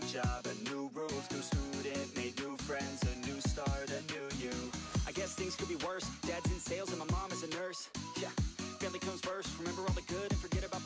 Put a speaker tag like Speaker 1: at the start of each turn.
Speaker 1: job, a new rules, new student, made new friends, a new start, a new you. I guess things could be worse. Dad's in sales and my mom is a nurse. Yeah, family comes first. Remember all the good and forget about